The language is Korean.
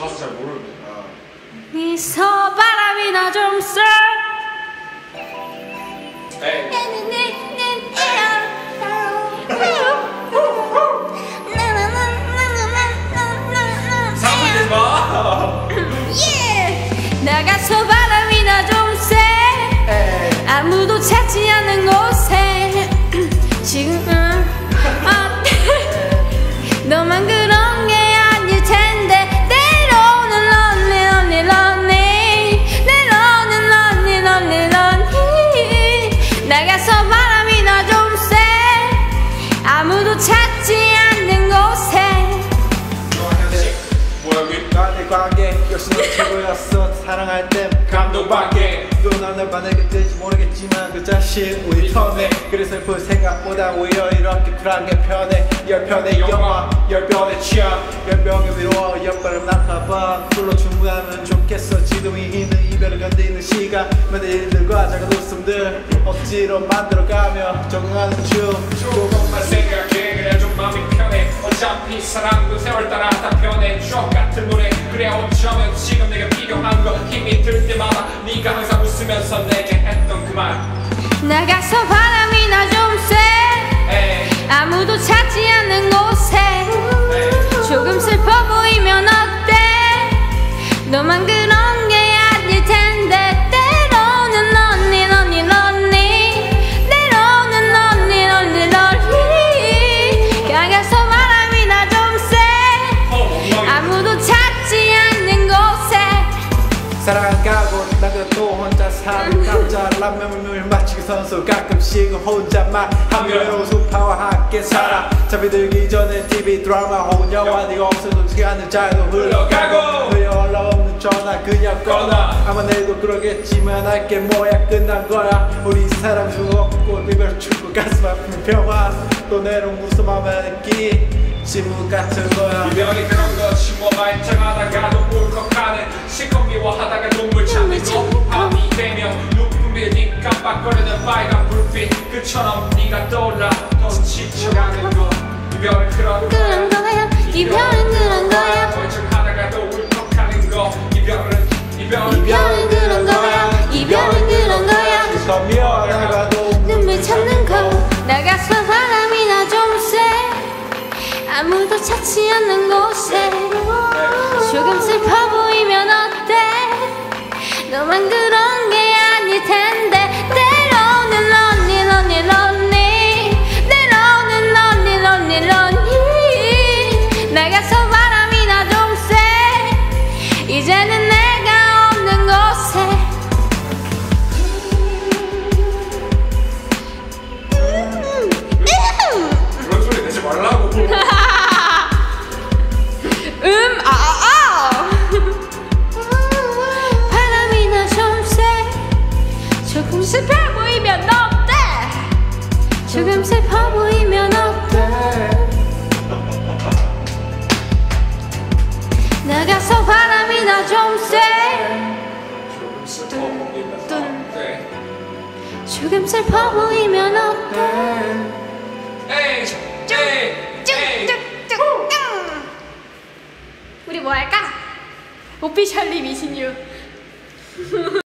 가수 잘 모르는데. 어디서 바람이나 좀 쐬. 사부지 마. 나가서 바람이나 좀 쐬. 아무도 찾지 않는 곳에 지금 너만 그런 게 아닐 텐데 때로는 lonely lonely lonely 때로는 lonely lonely lonely 나가서 바람이나 좀 쐬. 아무도 찾지 않는 곳에 나의 관계 역시 너 최고였어. 사랑할 땐 감동받게 또 너는 만나게 될지 모르겠지만 그 자신 우리 편해. 그래서 그 생각보다 오히려 이렇게 쿨하게 편해. 10편의 영화 10편의 취향 10병의 위로 10발을 낙하봐. 홀로 충분하면 좋겠어. 지금이 있는 이별을 견디는 시간 많은 일들과 작은 웃음들 억지로 만들어가며 적응하는 중. 조금만 생각해 그래 좀 마음이 편해. 어차피 사랑도 세월 따라 다 편해. 추억 같은 노래 그래 어쩌면 지금 내가 필요한 거. 힘이 들 때마다 네가 항상 웃으면서 내게 했던 그 말. 나가서 바람이나 좀 쐬. 아무도 찾지 않는 곳에 조금 슬퍼 보이면 어때. 너만 그런 게 아닐 텐데 때로는 lonely lonely lonely 때로는 lonely lonely lonely 나가서 바람이나 좀 쐬. 아무도 찾지 않는 곳에 사랑한 가고 나도 또 혼자 사는 남자. 라면물 마치기 선수 가끔씩은 혼자만 하며 수파와 함께 살아. 잠이 들기 전에 TV 드라마 혹은 영화 네가 없어도 시간은 잘도 흘러가고 너의 연락 없는 전화 그냥 꺼놔. 아마 내일도 그러겠지만 알게 뭐야 끝난 거야. 우리 사랑 죽었고 이별 죽고 가슴 아픈 평화 또 내놓은 무슨 맘에 느끼 지문 같은 거야. 이별이 그런 거지 뭐 말짱하다가도 울컥하는 실컷 미워하다가 눈물 찾는 거. 밤이 되면 높은 빌딩 깜빡거리는 빨간 불빛 그처럼 네가 떠올라 더 지쳐가는 거. 이별은 그런 거야. 이별은 그런 거야. 멀쩡하다가도 울컥하는 거. 이별은 그런 거야. 이별은 그런 거야. 더 미워하다가도 눈물 참는 거. 나가서 바람이나 좀 쐬. 아무도 찾지 않는 곳에 조금 슬퍼 보이면 어때. 너만 그런 게 아닐 텐데 때로는 lonely lonely lonely 때로는 lonely lonely lonely 나가서 바람이나 좀 쐬. 이제는 내가 없는 곳에 그런 소리 내지 말라고. 바람이나 좀 쐬. 조금 슬퍼 보이면 어때. 조금 슬퍼 보이면 어때. 나가서 바람이나 좀 쐬. 조금 슬퍼 보이면 어때. 조금 슬퍼 보이면 어때. 에이 우리 뭐 할까? 오피셜리 미신 유.